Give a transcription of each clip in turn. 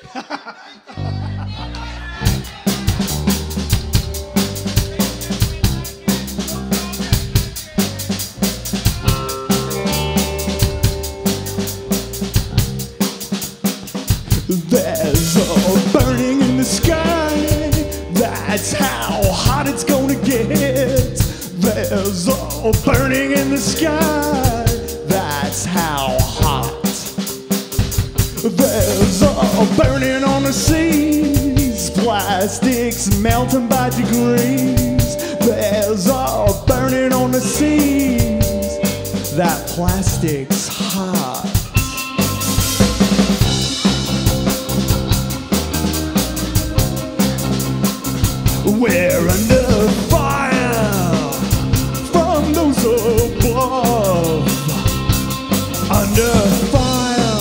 There's a burning in the sky, that's how hot it's gonna get. There's a burning in the sky, that's how hot. There's a burning on the seas, plastics melting by degrees. There's a burning on the seas, that plastic's hot. We're under fire from those above. Under fire.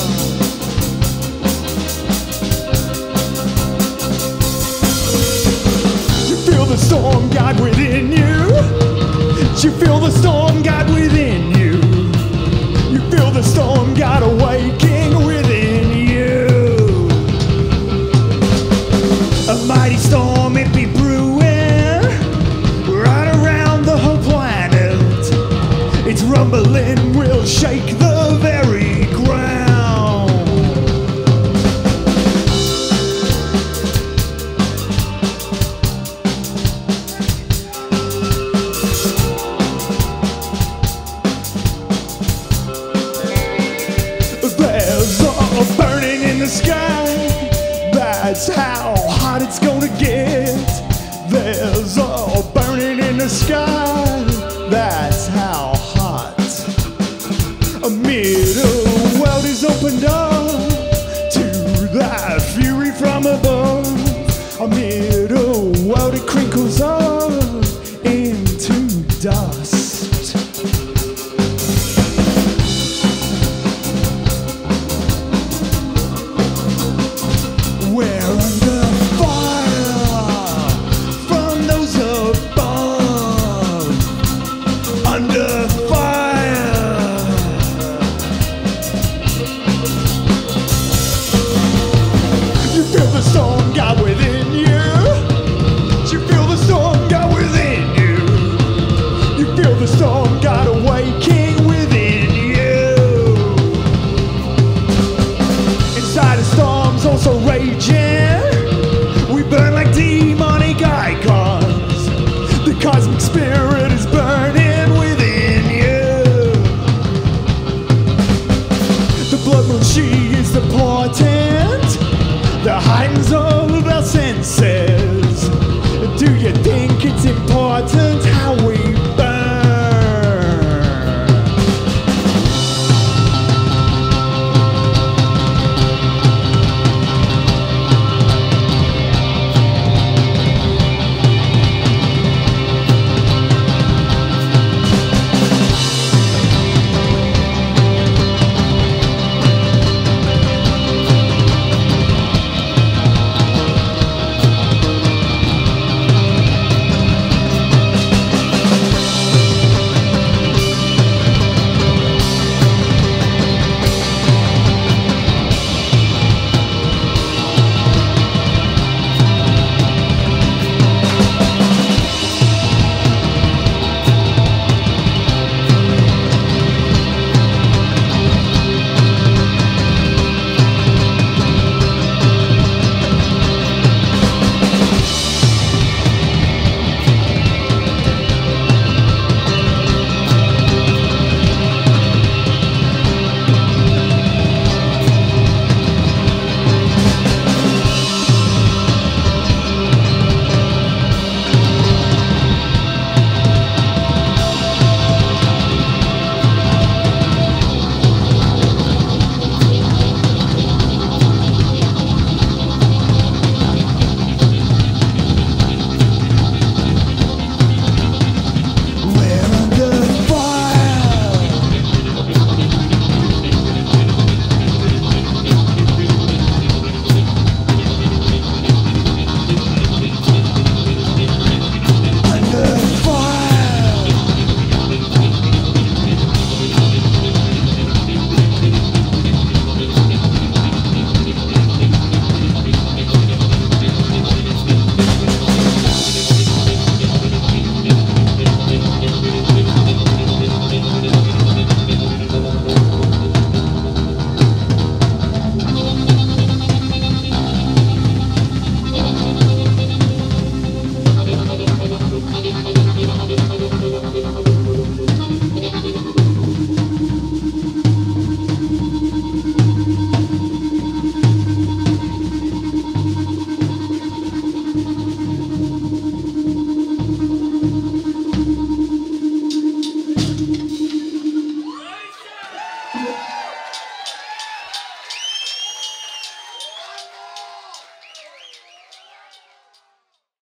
You feel the storm God within you. You feel the storm God within you. You feel the storm God awaking within you. A mighty storm it be brewing right around the whole planet. It's rumbling, will shake the very ground. There's a burning in the sky, that's how hot it's gonna get. There's a burning in the sky, that's how hot. A middle world is opened up to that fury from above. A middle world it crinkles up into dust. We're under fire from those above. Under fire. You feel the storm God within you. You feel the storm God within you. You feel the storm God awaking within you. Inside a storm's also raging.